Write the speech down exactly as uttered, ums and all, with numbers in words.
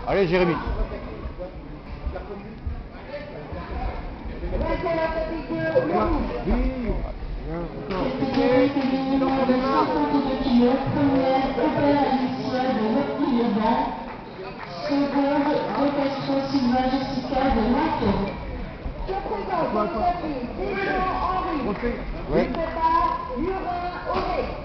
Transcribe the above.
Allez, Jérémy. Seconde, rotation Sylvain Jessica de Nantes. Je présente votre fille, Henri. Oui. Prépare Murin Auré.